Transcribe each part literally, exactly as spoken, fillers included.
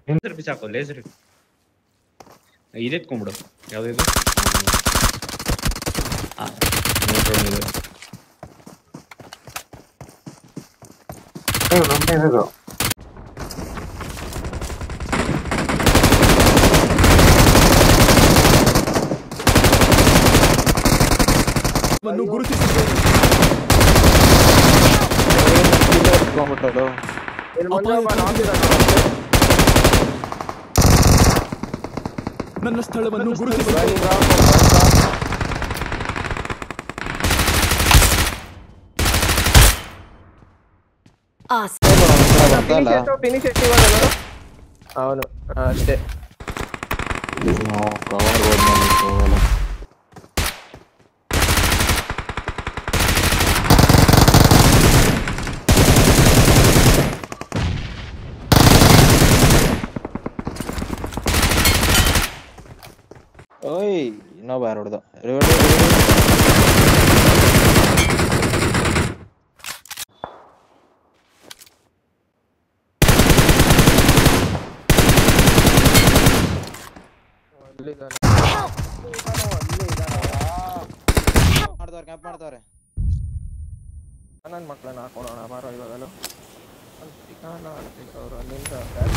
Laser ಬಿಸಾಕೋ laser ಇದೆತ್ಕೊಂಡ್ಬಿಡು ಯಾವ್ದು ನಮ್ದೇ ಇದು ಗುರುತಿಸಿದ್ದೇನೆ. ನನ್ನ ಸ್ಥಳವನ್ನು ಗುರುತಿಸಿದ್ದೇನೆ. ಅವನು ಅಷ್ಟೇ ಓಯ್ ಇನ್ನೊಬ್ಬ ಯಾರು ಹೊಡೆದ ಮಾಡ್ದವ್ರೆ ಕ್ಯಾಂಪ್ ಮಾಡ್ತಾವ್ರೆ. ನನ್ನ ಮಕ್ಕಳನ್ನ ಹಾಕೋಣ ಬಾರೋ ಇವಾಗಲ್ಲ ಅವರು ಅಲ್ಲಿಂದ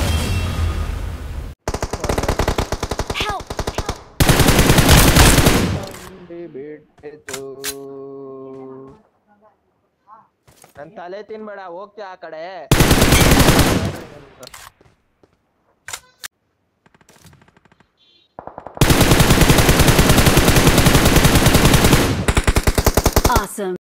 ಬಿಟ್ಟಿತು. ನನ್ ತಲೆ ತಿನ್ಬೇಡ ಹೋಗ್ತೀಯ ಆ ಕಡೆ. Awesome.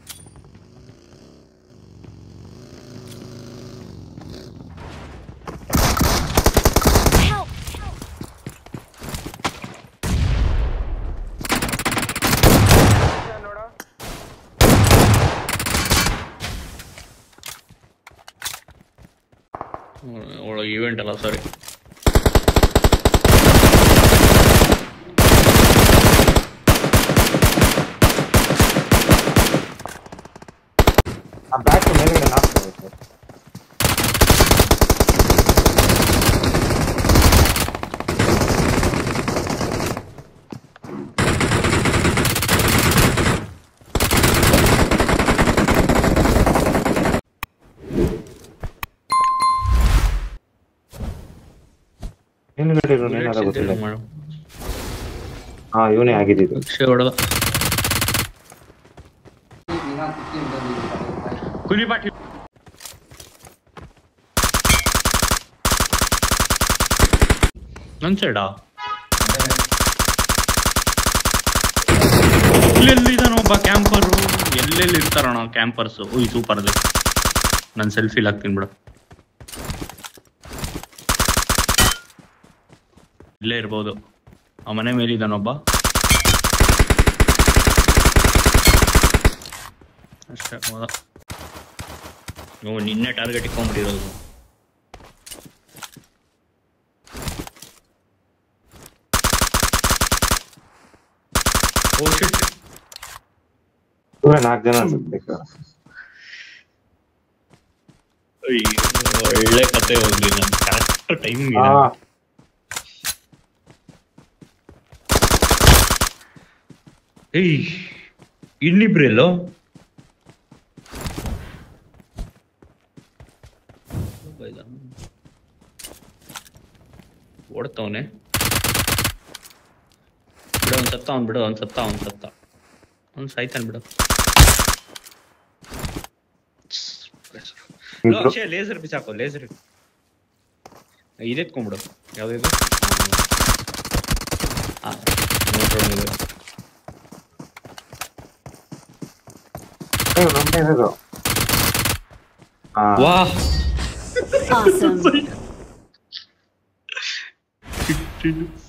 ಒಳಗೆ ಇವೆಂಟ್ ಅಲ್ಲ ಸಾರಿ ಆ ಬ್ಯಾಕ್ ಮೇಲ್ಗಡೆ ನಾಕ್ಬೇಕು. ಹಿಂದ್ಗಡೆ ಇರೋನು ಏನಾರ ಗೊತ್ತಿಲ್ಲ. ಹಾ ಇವನೇ ಆಗಿದ್ದು ಹೊಡೆದ ಕುಲಿ ಪಾಟಿ ನನ್ ಸೈಡಾ ಇಲ್ಲೆಲ್ಲಿ ಇದಾನ ಒಬ್ಬ ಕ್ಯಾಂಪರು ಎಲ್ಲೆಲ್ಲಿ ಇರ್ತಾರಣ ಕ್ಯಾಂಪರ್ಸ್. ಓಯ್ ಸೂಪರ್ ಅದೇ ನನ್ ಸೆಲ್ಫಿ ಹಾಕ್ತೀನಿ ಬಿಡು. ಇಲ್ಲೇ ಇರ್ಬೋದು ಆ ಮನೆ ಮೇಲೆ ಇದಾನೊಬ್ಬ ಅಷ್ಟೇ. ಹೋದ ನೀವು ನಿನ್ನೆ ಟಾರ್ಗೆಟ್ ಇಟ್ಕೊಂಡ್ಬಿಟ್ಟಿರೋದು. ಓ ಶಿಟ್ ನಾಲ್ಕು ಜನ ಅನ್ಸುತ್ತೆ. ಒಳ್ಳೆ ಕತೆ ಹೋಗ್ಲಿ ನನ್ ಕರೆಕ್ಟ್ ಟೈಮ್. ಏಯ್ ಇನ್ನಿಬ್ರೆಲ್ಲೋ ಓಡ್ತವನೆ ಬಿಡು. ಒಂದ್ ಸತ್ತ ಅವ್ನ್ ಬಿಡು. ಒಂದ್ ಸತ್ತ ಅವ್ನ್ ಸತ್ತ ಅವ್ನ್ ಸಾಯ್ತಾನೆ ಬಿಡು. ಲೇಸರ್ ಬಿಸಾಕೋ ಲೇಸರ್ ಇದೆತ್ಕೊಂಡ್ಬಿಡು ಯಾವ್ದು ನಮ್ದೇ ಇದು. ವಾಹ್ Awesome.